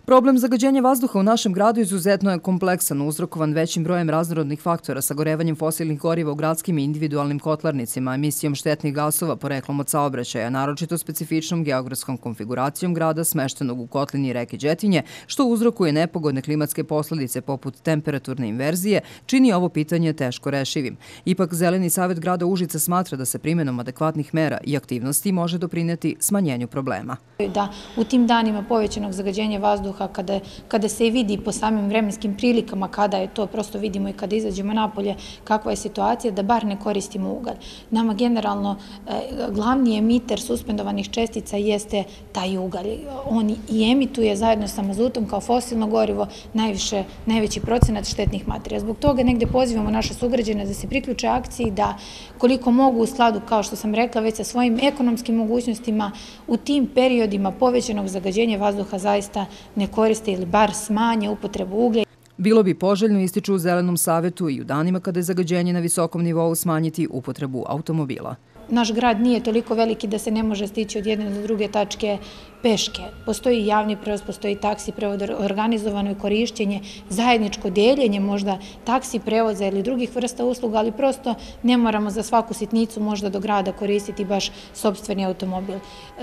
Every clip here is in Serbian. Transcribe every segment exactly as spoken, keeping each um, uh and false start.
Problem zagađenja vazduha u našem gradu izuzetno je kompleksan, uzrokovan većim brojem raznorodnih faktora, sagorevanjem fosilnih goriva u gradskim i individualnim kotlarnicima, emisijom štetnih gasova poreklom od saobraćaja, naročito specifičnom geografskom konfiguracijom grada smeštenog u kotlini reke Đetinje, što uzrokuje nepogodne klimatske posledice poput temperaturne inverzije, čini ovo pitanje teško rešivim. Ipak, Zeleni savet grada Užica smatra da se primjenom adekvatnih mera i aktivnosti može doprineti smanjenju problema. Da u tim danima povećanog zagađenja vazduha, kada, kada se i vidi po samim vremenskim prilikama, kada je to, prosto vidimo i kada izađemo napolje kakva je situacija, da bar ne koristimo ugalj. Nama generalno glavni emiter suspendovanih čestica jeste taj ugalj. On i emituje zajedno sa mazutom kao fosilno gorivo najviše, najveći procenat štetnih materija. Zbog toga negde pozivamo naše sugrađane da se priključe akciji, da koliko mogu u skladu, kao što sam rekla, već sa svojim ekonomskim mogućnostima u tim periodima povećanog zagađenja vazduha zaista ne koriste ili bar smanje upotrebu uglja. Bilo bi poželjno, ističu u Zelenom savetu, i u danima kada je zagađenje na visokom nivou, smanjiti upotrebu automobila. Naš grad nije toliko veliki da se ne može stići od jedne do druge tačke peške. Postoji javni prevoz, postoji taksi prevoz, organizovano je korišćenje, zajedničko deljenje možda taksi prevoza ili drugih vrsta usluga, ali prosto ne moramo za svaku sitnicu možda do grada koristiti baš sopstveni automobil.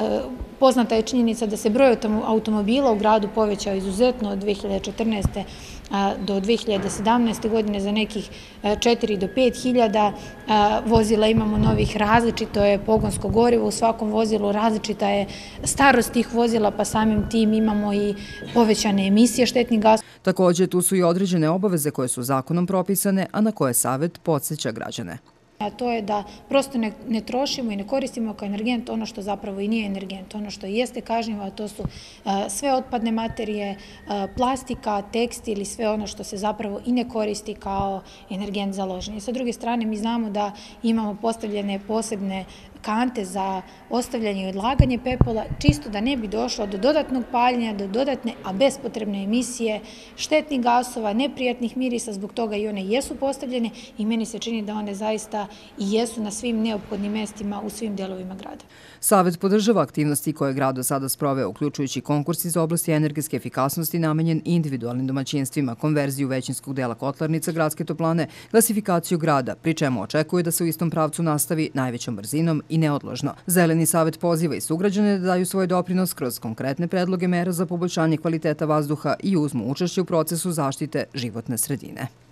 Poznata je činjenica da se broj automobila u gradu povećao izuzetno od dve hiljade četrnaeste. do dve hiljade sedamnaeste. godine za nekih četiri do pet hiljada vozila imamo novih, različito je pogonsko gorivo u svakom vozilu, različita je starost tih vozila, pa samim tim imamo i povećane emisije štetnih gasova. Također, tu su i određene obaveze koje su zakonom propisane, a na koje savet podsjeća građane. A to je da prosto ne, ne trošimo i ne koristimo kao energent ono što zapravo i nije energent, ono što jeste kažnjivo, a to su uh, sve otpadne materije, uh, plastika, tekstil i sve ono što se zapravo i ne koristi kao energent za loženje. Sa druge strane, mi znamo da imamo postavljene posebne kante za ostavljanje i odlaganje pepola, čisto da ne bi došlo do dodatnog paljenja, do dodatne, a bespotrebne emisije štetnih gasova, neprijatnih mirisa, zbog toga i one jesu postavljene i meni se čini da one zaista i jesu na svim neophodnim mestima u svim delovima grada. Savet podržava aktivnosti koje je grad do sada sproveo, uključujući konkurs iz oblasti energetske efikasnosti namenjen individualnim domaćinstvima, konverziju većinskog dela kotlarnica gradske toplane, klasifikaciju grada, pri čemu očekuje da se u istom pravcu nastavi najvećom brzinom i neodložno. Zeleni savet poziva i sugrađane da daju svoj doprinos kroz konkretne predloge mera za poboljšanje kvaliteta vazduha i uzmu učešće u procesu zaštite životne sredine.